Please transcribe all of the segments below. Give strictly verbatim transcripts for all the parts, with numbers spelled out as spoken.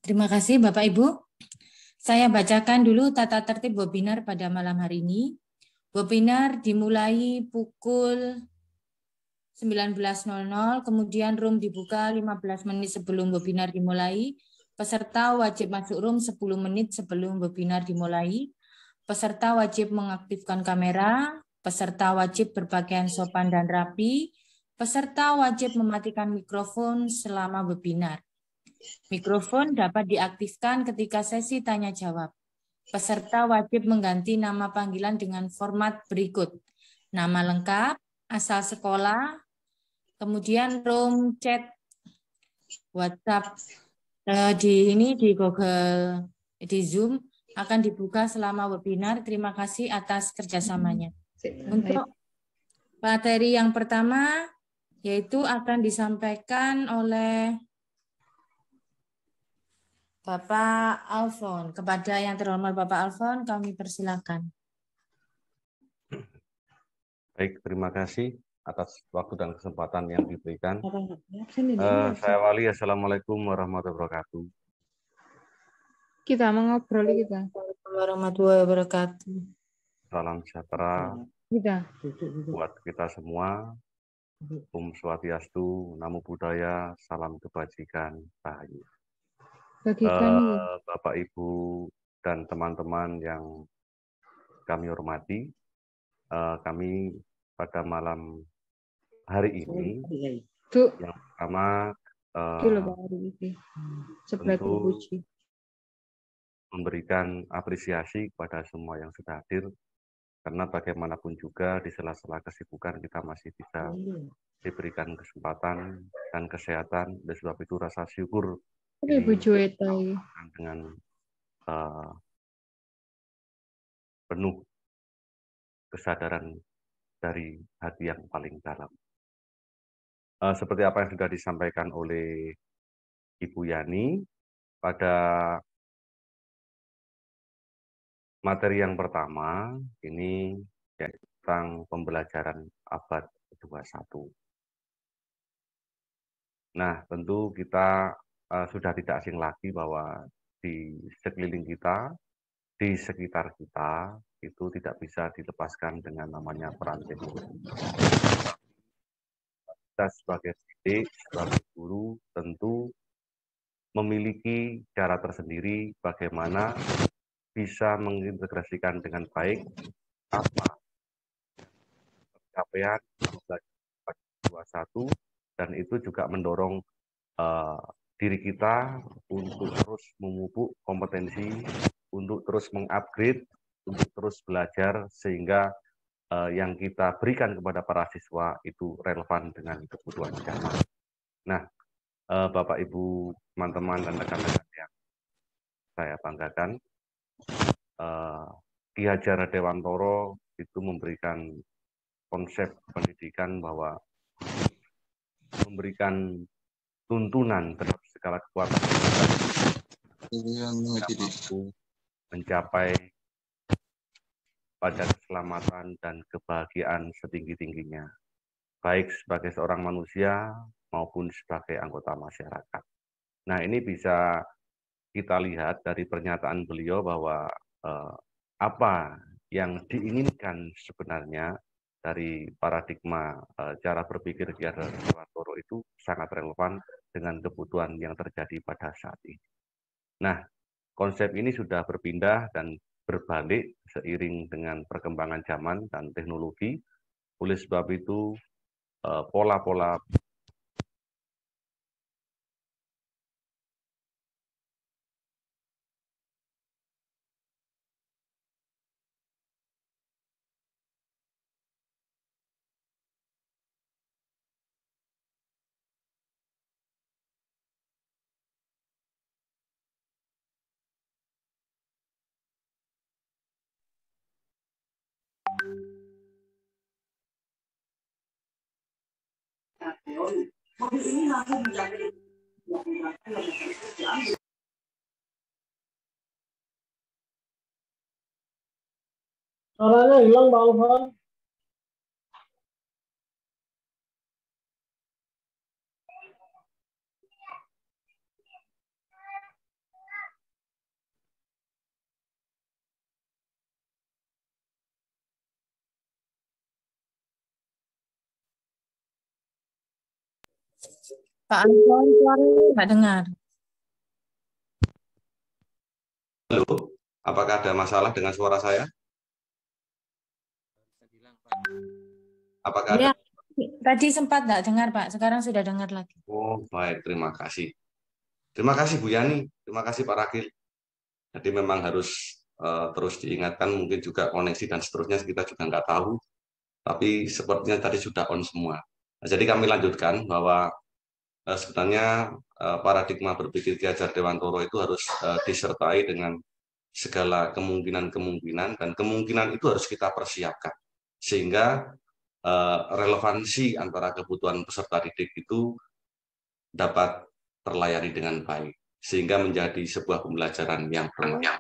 Terima kasih Bapak Ibu. Saya bacakan dulu tata tertib webinar pada malam hari ini. Webinar dimulai pukul sembilan belas nol nol, kemudian room dibuka lima belas menit sebelum webinar dimulai. Peserta wajib masuk room sepuluh menit sebelum webinar dimulai. Peserta wajib mengaktifkan kamera. Peserta wajib berpakaian sopan dan rapi. Peserta wajib mematikan mikrofon selama webinar. Mikrofon dapat diaktifkan ketika sesi tanya jawab. Peserta wajib mengganti nama panggilan dengan format berikut. Nama lengkap, asal sekolah, kemudian room chat WhatsApp eh, di ini di Google, di Zoom akan dibuka selama webinar. Terima kasih atas kerjasamanya. Untuk materi yang pertama yaitu akan disampaikan oleh Bapak Alfon. Kepada yang terhormat Bapak Alfon, kami persilakan. Baik, terima kasih atas waktu dan kesempatan yang diberikan. Uh, saya Wali, Assalamualaikum warahmatullahi wabarakatuh. Kita mengobrol kita. Warahmatullahi wabarakatuh. Salam sejahtera Kita. buat kita semua. Om Swastiastu, Namo Buddhaya, salam kebajikan, rahayu. Uh, Bapak, Ibu, dan teman-teman yang kami hormati, uh, kami pada malam hari ini, Tuh. yang pertama uh, tentu memberikan apresiasi kepada semua yang sudah hadir, karena bagaimanapun juga di sela-sela kesibukan kita masih bisa diberikan kesempatan dan kesehatan. Oleh sebab itu rasa syukur ini dengan uh, penuh kesadaran dari hati yang paling dalam. Uh, seperti apa yang sudah disampaikan oleh Ibu Yani, pada materi yang pertama ini tentang pembelajaran abad kedua puluh satu. Nah, tentu kita uh, sudah tidak asing lagi bahwa di sekeliling kita, di sekitar kita, itu tidak bisa dilepaskan dengan namanya peran teknologi. Kita sebagai didik, sebagai guru, tentu memiliki cara tersendiri bagaimana bisa mengintegrasikan dengan baik apa capaian dua puluh satu, dan itu juga mendorong uh, diri kita untuk terus memupuk kompetensi, untuk terus mengupgrade, untuk terus belajar sehingga uh, yang kita berikan kepada para siswa itu relevan dengan kebutuhan zaman. Nah, uh, Bapak Ibu, teman-teman dan rekan-rekan yang saya banggakan, uh, Ki Hajar Dewantoro itu memberikan konsep pendidikan bahwa memberikan tuntunan terhadap segala kekuatan yang mampu mencapai pada keselamatan dan kebahagiaan setinggi-tingginya, baik sebagai seorang manusia maupun sebagai anggota masyarakat. Nah, ini bisa kita lihat dari pernyataan beliau bahwa eh, apa yang diinginkan sebenarnya dari paradigma uh, cara berpikir Ki Hajar Dewantoro itu sangat relevan dengan kebutuhan yang terjadi pada saat ini. Nah, konsep ini sudah berpindah dan berbalik seiring dengan perkembangan zaman dan teknologi. Oleh sebab itu, pola-pola uh, Suaranya hilang, Pak Alfon. Pak Anton, suaranya nggak dengar. Halo, apakah ada masalah dengan suara saya? Apakah ada? Ya, tadi sempat nggak dengar, Pak. Sekarang sudah dengar lagi. Oh, baik, terima kasih. Terima kasih Bu Yani, terima kasih Pak Rakil. Jadi memang harus uh, terus diingatkan, mungkin juga koneksi dan seterusnya kita juga nggak tahu, tapi sepertinya tadi sudah on semua. Nah, jadi kami lanjutkan bahwa uh, sebenarnya uh, paradigma berpikir Ki Hajar Dewantoro itu harus uh, disertai dengan segala kemungkinan-kemungkinan, dan kemungkinan itu harus kita persiapkan. Sehingga uh, relevansi antara kebutuhan peserta didik itu dapat terlayani dengan baik, sehingga menjadi sebuah pembelajaran yang bermanfaat.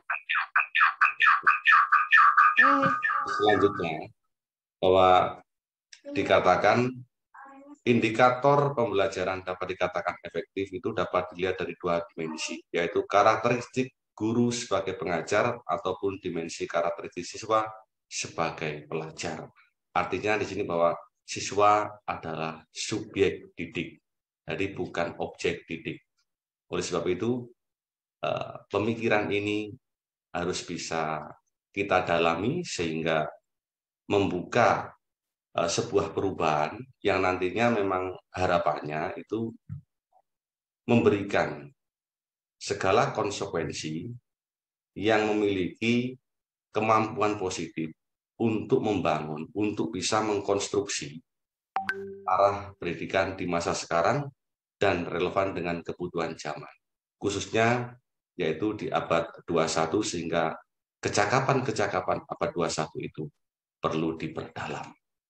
Selanjutnya, bahwa dikatakan indikator pembelajaran dapat dikatakan efektif itu dapat dilihat dari dua dimensi, yaitu karakteristik guru sebagai pengajar ataupun dimensi karakteristik siswa sebagai pelajar. Artinya di sini bahwa siswa adalah subjek didik, jadi bukan objek didik. Oleh sebab itu, pemikiran ini harus bisa kita dalami sehingga membuka uh, sebuah perubahan yang nantinya memang harapannya itu memberikan segala konsekuensi yang memiliki kemampuan positif untuk membangun, untuk bisa mengkonstruksi arah pendidikan di masa sekarang dan relevan dengan kebutuhan zaman. Khususnya yaitu di abad dua puluh satu, sehingga kecakapan-kecakapan abad dua puluh satu itu perlu diperdalam.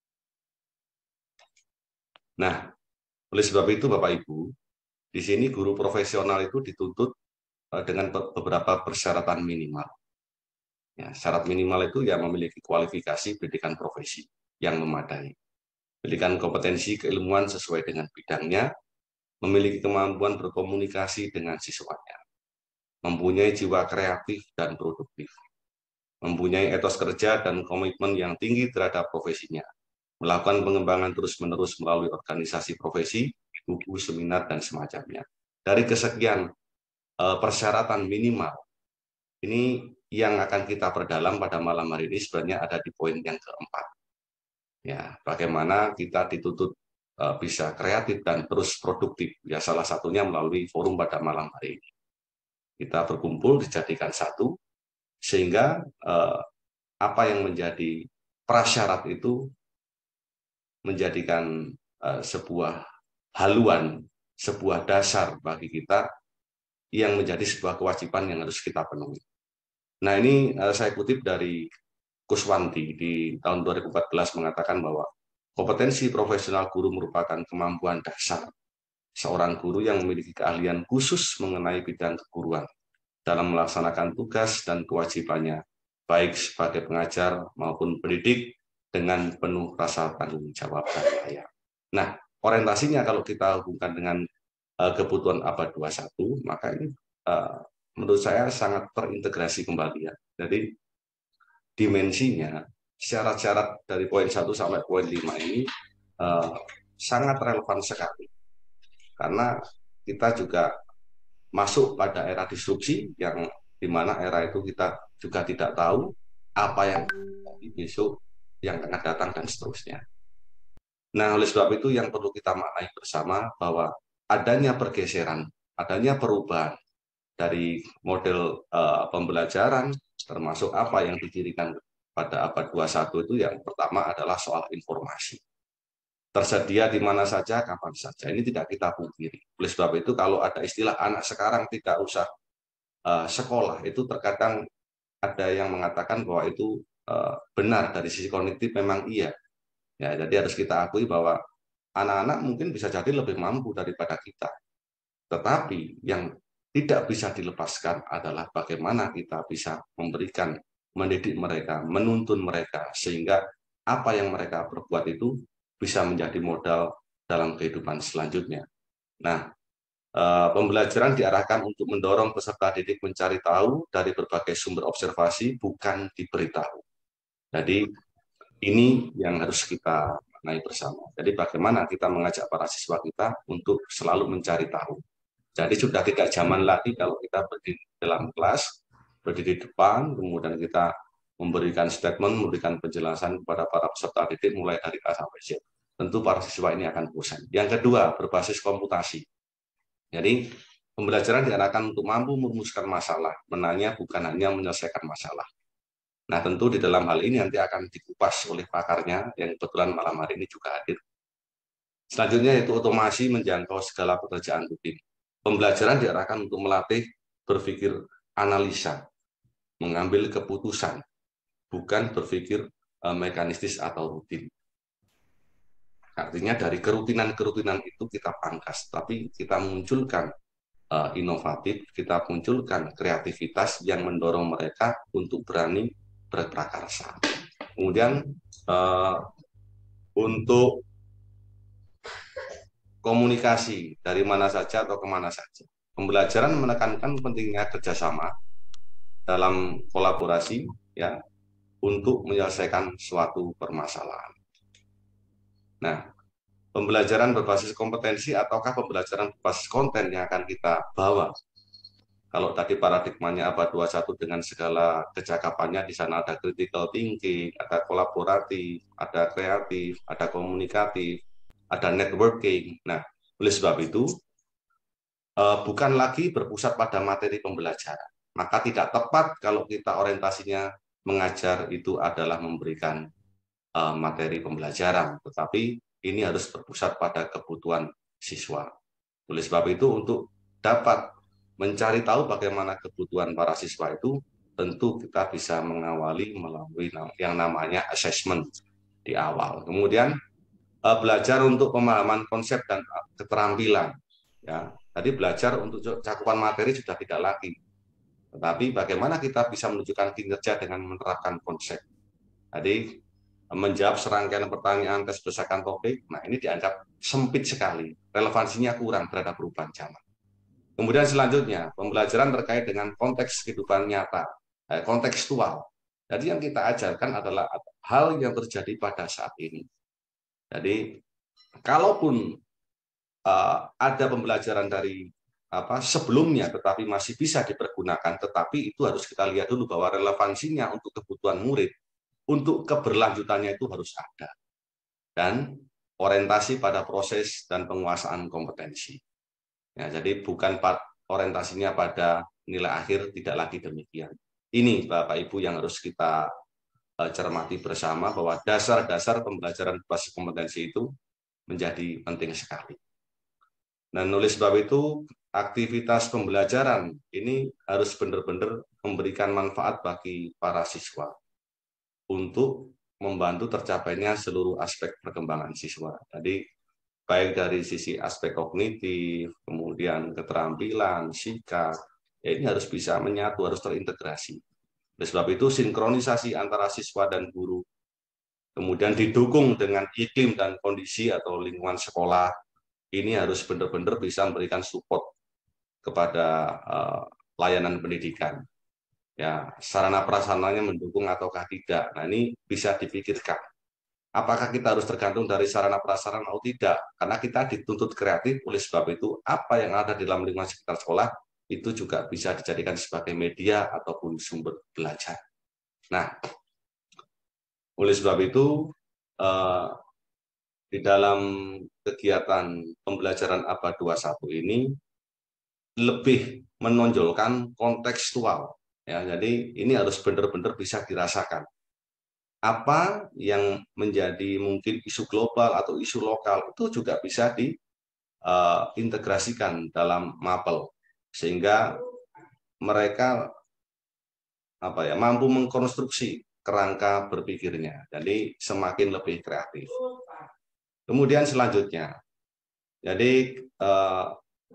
Nah, oleh sebab itu Bapak Ibu, di sini guru profesional itu dituntut dengan beberapa persyaratan minimal. Ya, syarat minimal itu ya memiliki kualifikasi pendidikan profesi yang memadai, pendidikan kompetensi keilmuan sesuai dengan bidangnya, memiliki kemampuan berkomunikasi dengan siswanya, mempunyai jiwa kreatif dan produktif, mempunyai etos kerja dan komitmen yang tinggi terhadap profesinya, melakukan pengembangan terus-menerus melalui organisasi profesi, buku, seminar, dan semacamnya. Dari kesekian uh, persyaratan minimal, ini yang akan kita perdalam pada malam hari ini sebenarnya ada di poin yang keempat. Ya, bagaimana kita dituntut uh, bisa kreatif dan terus produktif. Ya, salah satunya melalui forum pada malam hari ini. Kita berkumpul dijadikan satu, sehingga uh, apa yang menjadi prasyarat itu menjadikan uh, sebuah haluan, sebuah dasar bagi kita yang menjadi sebuah kewajiban yang harus kita penuhi. Nah, ini uh, saya kutip dari Kuswanti di tahun dua ribu empat belas mengatakan bahwa kompetensi profesional guru merupakan kemampuan dasar seorang guru yang memiliki keahlian khusus mengenai bidang keguruan dalam melaksanakan tugas dan kewajibannya, baik sebagai pengajar maupun pendidik, dengan penuh rasa tanggung jawab dan layak. Nah, orientasinya kalau kita hubungkan dengan uh, kebutuhan abad dua puluh satu, maka ini uh, menurut saya sangat terintegrasi kembali ya. Jadi dimensinya, syarat-syarat dari poin satu sampai poin lima ini uh, sangat relevan sekali. Karena kita juga masuk pada era disrupsi yang dimana era itu kita juga tidak tahu apa yang besok yang akan datang dan seterusnya. Nah, oleh sebab itu yang perlu kita maknai bersama bahwa adanya pergeseran, adanya perubahan dari model uh, pembelajaran, termasuk apa yang didirikan pada abad dua puluh satu itu, yang pertama adalah soal informasi. Tersedia di mana saja, kapan saja. Ini tidak kita pungkiri. Oleh sebab itu, kalau ada istilah anak sekarang tidak usah uh, sekolah, itu terkadang ada yang mengatakan bahwa itu uh, benar dari sisi kognitif, memang iya. Ya, jadi harus kita akui bahwa anak-anak mungkin bisa jadi lebih mampu daripada kita. Tetapi yang tidak bisa dilepaskan adalah bagaimana kita bisa memberikan, mendidik mereka, menuntun mereka, sehingga apa yang mereka perbuat itu bisa menjadi modal dalam kehidupan selanjutnya. Nah, pembelajaran diarahkan untuk mendorong peserta didik mencari tahu dari berbagai sumber observasi, bukan diberitahu. Jadi ini yang harus kita maknai bersama. Jadi bagaimana kita mengajak para siswa kita untuk selalu mencari tahu. Jadi sudah tidak zaman lagi kalau kita berdiri dalam kelas, berdiri di depan, kemudian kita memberikan statement, memberikan penjelasan kepada para peserta didik mulai dari A sampai Z. Tentu para siswa ini akan bosan. Yang kedua, berbasis komputasi. Jadi pembelajaran diarahkan untuk mampu merumuskan masalah, menanya bukan hanya menyelesaikan masalah. Nah, tentu di dalam hal ini nanti akan dikupas oleh pakarnya yang kebetulan malam hari ini juga hadir. Selanjutnya yaitu otomasi menjangkau segala pekerjaan rutin. Pembelajaran diarahkan untuk melatih berpikir analisa, mengambil keputusan, bukan berpikir uh, mekanistis atau rutin. Artinya dari kerutinan-kerutinan itu kita pangkas, tapi kita munculkan uh, inovatif, kita munculkan kreativitas yang mendorong mereka untuk berani berprakarsa. Kemudian uh, untuk komunikasi dari mana saja atau kemana saja. Pembelajaran menekankan pentingnya kerjasama dalam kolaborasi ya untuk menyelesaikan suatu permasalahan. Nah, pembelajaran berbasis kompetensi ataukah pembelajaran berbasis konten yang akan kita bawa? Kalau tadi paradigmanya abad dua puluh satu dengan segala kecakapannya, di sana ada critical thinking, ada kolaboratif, ada kreatif, ada komunikatif, ada networking. Nah, oleh sebab itu, eh, bukan lagi berpusat pada materi pembelajaran. Maka tidak tepat kalau kita orientasinya mengajar itu adalah memberikan eh, materi pembelajaran, tetapi ini harus berpusat pada kebutuhan siswa. Oleh sebab itu, untuk dapat mencari tahu bagaimana kebutuhan para siswa itu, tentu kita bisa mengawali melalui yang namanya assessment di awal. Kemudian belajar untuk pemahaman konsep dan keterampilan. Ya, tadi belajar untuk cakupan materi sudah tidak lagi, tetapi bagaimana kita bisa menunjukkan kinerja dengan menerapkan konsep. Tadi menjawab serangkaian pertanyaan tes berdasarkan topik, nah ini dianggap sempit sekali, relevansinya kurang terhadap perubahan zaman. Kemudian selanjutnya, pembelajaran terkait dengan konteks kehidupan nyata, eh, kontekstual. Jadi yang kita ajarkan adalah hal yang terjadi pada saat ini. Jadi, kalaupun uh, ada pembelajaran dari apa sebelumnya, tetapi masih bisa dipergunakan, tetapi itu harus kita lihat dulu bahwa relevansinya untuk kebutuhan murid, untuk keberlanjutannya itu harus ada. Dan orientasi pada proses dan penguasaan kompetensi. Ya, jadi bukan orientasinya pada nilai akhir, tidak lagi demikian. Ini Bapak Ibu yang harus kita uh, cermati bersama, bahwa dasar-dasar pembelajaran berbasis kompetensi itu menjadi penting sekali. Dan oleh sebab itu, aktivitas pembelajaran ini harus benar-benar memberikan manfaat bagi para siswa untuk membantu tercapainya seluruh aspek perkembangan siswa. Jadi baik dari sisi aspek kognitif, kemudian keterampilan, sikap, ya ini harus bisa menyatu, harus terintegrasi. Oleh sebab itu, sinkronisasi antara siswa dan guru, kemudian didukung dengan iklim dan kondisi atau lingkungan sekolah, ini harus benar-benar bisa memberikan support kepada uh, layanan pendidikan. Ya, sarana prasarananya mendukung ataukah tidak. Nah, ini bisa dipikirkan. Apakah kita harus tergantung dari sarana prasarana atau tidak? Karena kita dituntut kreatif, oleh sebab itu apa yang ada di dalam lingkungan sekitar sekolah itu juga bisa dijadikan sebagai media ataupun sumber belajar. Nah, oleh sebab itu eh, di dalam kegiatan pembelajaran abad dua puluh satu ini lebih menonjolkan kontekstual. Ya, jadi ini harus benar-benar bisa dirasakan. Apa yang menjadi mungkin isu global atau isu lokal itu juga bisa diintegrasikan uh, dalam mapel, sehingga mereka apa ya mampu mengkonstruksi kerangka berpikirnya, jadi semakin lebih kreatif. Kemudian selanjutnya, jadi uh,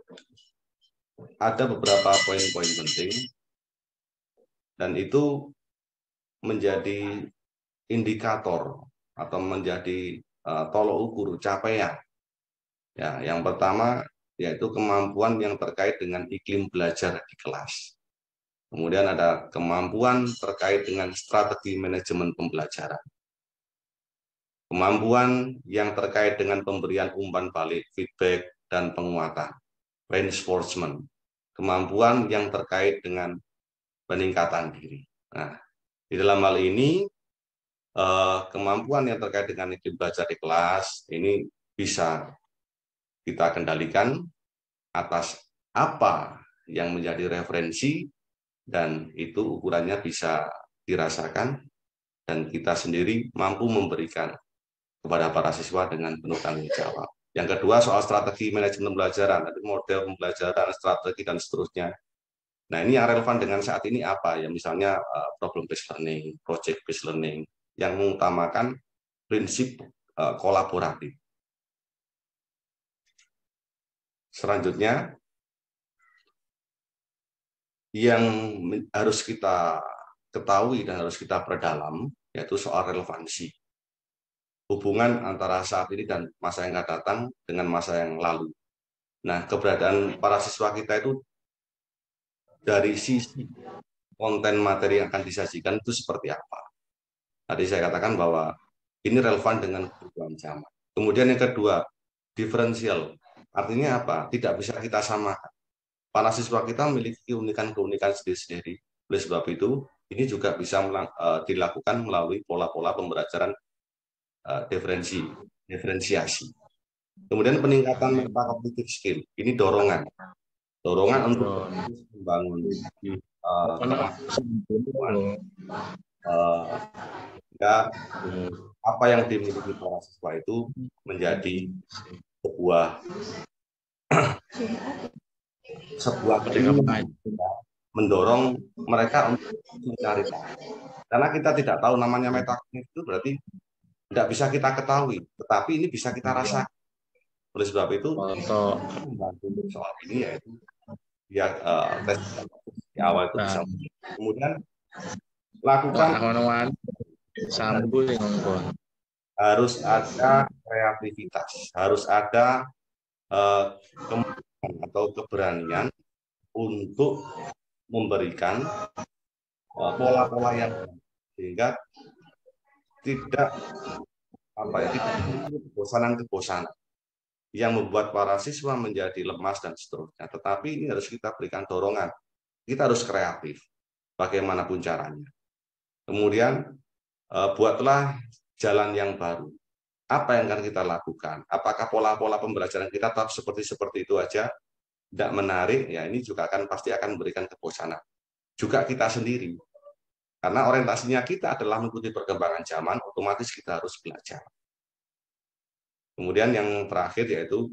ada beberapa poin-poin penting, dan itu menjadi indikator atau menjadi uh, tolok ukur capaian. Ya, yang pertama yaitu kemampuan yang terkait dengan iklim belajar di kelas. Kemudian ada kemampuan terkait dengan strategi manajemen pembelajaran. Kemampuan yang terkait dengan pemberian umpan balik, feedback, dan penguatan, reinforcement. Kemampuan yang terkait dengan peningkatan diri. Nah, di dalam hal ini, eh, kemampuan yang terkait dengan iklim belajar di kelas, ini bisa kita kendalikan atas apa yang menjadi referensi, dan itu ukurannya bisa dirasakan, dan kita sendiri mampu memberikan kepada para siswa dengan penuh tanggung jawab. Yang kedua, soal strategi manajemen pembelajaran, model pembelajaran, strategi, dan seterusnya. Nah, ini yang relevan dengan saat ini apa? Ya, misalnya uh, problem based learning, project based learning, yang mengutamakan prinsip uh, kolaboratif. Selanjutnya, yang harus kita ketahui dan harus kita perdalam, yaitu soal relevansi. Hubungan antara saat ini dan masa yang akan datang dengan masa yang lalu. Nah, keberadaan para siswa kita itu dari sisi konten materi yang akan disajikan itu seperti apa. Tadi saya katakan bahwa ini relevan dengan kebutuhan zaman. Kemudian yang kedua, diferensial. Artinya apa? Tidak bisa kita samakan. Para siswa kita memiliki keunikan-keunikan sendiri-sendiri. Oleh sebab itu, ini juga bisa uh, dilakukan melalui pola-pola pembelajaran uh, diferensi, diferensiasi. Kemudian peningkatan metacognitive skill. Ini dorongan. Dorongan untuk membangun uh, uh, ya, apa yang dimiliki para siswa itu menjadi sebuah sebuah mendorong mereka untuk mencari tahu. Karena kita tidak tahu namanya metacognitive itu berarti tidak bisa kita ketahui, tetapi ini bisa kita rasakan. Oleh sebab itu, membantu soal ini yaitu ya uh, tes di awal itu bisa. Kemudian lakukan harus ada kreativitas, harus ada uh, kemampuan atau keberanian untuk memberikan pola-pola uh, yang sehingga tidak apa ya tidak kebosanan-kebosanan yang membuat para siswa menjadi lemas dan seterusnya. Tetapi ini harus kita berikan dorongan. Kita harus kreatif bagaimanapun caranya. Kemudian uh, buatlah jalan yang baru. Apa yang akan kita lakukan? Apakah pola-pola pembelajaran kita tetap seperti seperti itu aja? Tidak menarik, ya ini juga akan pasti akan memberikan kebosanan. Juga kita sendiri. Karena orientasinya kita adalah mengikuti perkembangan zaman, otomatis kita harus belajar. Kemudian yang terakhir yaitu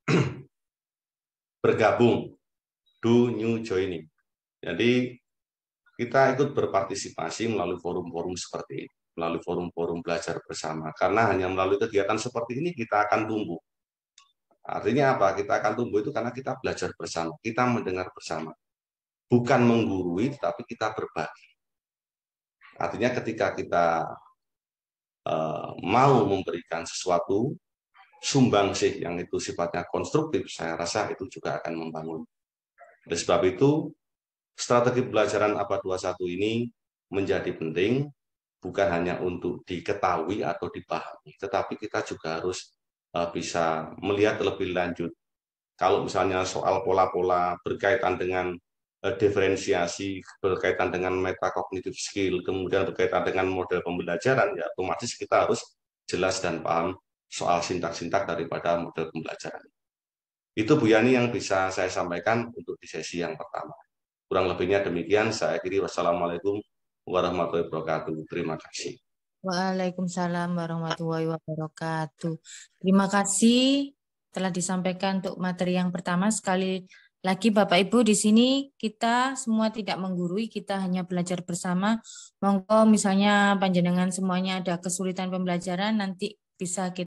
bergabung, do new joining. Jadi kita ikut berpartisipasi melalui forum-forum seperti ini, melalui forum-forum belajar bersama. Karena hanya melalui kegiatan seperti ini kita akan tumbuh. Artinya apa? Kita akan tumbuh itu karena kita belajar bersama, kita mendengar bersama. Bukan menggurui, tetapi kita berbagi. Artinya ketika kita uh, mau memberikan sesuatu, sumbangsih yang itu sifatnya konstruktif, saya rasa itu juga akan membangun. Oleh sebab itu, strategi pembelajaran abad dua puluh satu ini menjadi penting, bukan hanya untuk diketahui atau dipahami, tetapi kita juga harus uh, bisa melihat lebih lanjut. Kalau misalnya soal pola-pola berkaitan dengan uh, diferensiasi, berkaitan dengan metacognitive skill, kemudian berkaitan dengan model pembelajaran, ya otomatis kita harus jelas dan paham soal sintak-sintak daripada model pembelajaran. Itu Bu Yani yang bisa saya sampaikan untuk di sesi yang pertama. Kurang lebihnya demikian, saya akhiri. Wassalamualaikum warahmatullahi wabarakatuh. Terima kasih. Waalaikumsalam warahmatullahi wabarakatuh. Terima kasih telah disampaikan untuk materi yang pertama. Sekali lagi Bapak Ibu, di sini kita semua tidak menggurui, kita hanya belajar bersama. Monggo misalnya panjenengan semuanya ada kesulitan pembelajaran, nanti bisa kita